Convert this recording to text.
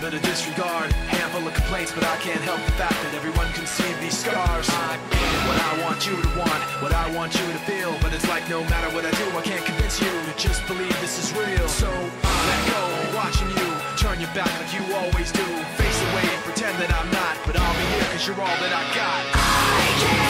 to disregard. Handful of complaints, but I can't help the fact that everyone can see these scars. I am what I want you to want, what I want you to feel. But it's like no matter what I do, I can't convince you to just believe this is real. So I let go, watching you turn your back like you always do. Face away and pretend that I'm not, but I'll be here cause you're all that I got. I can't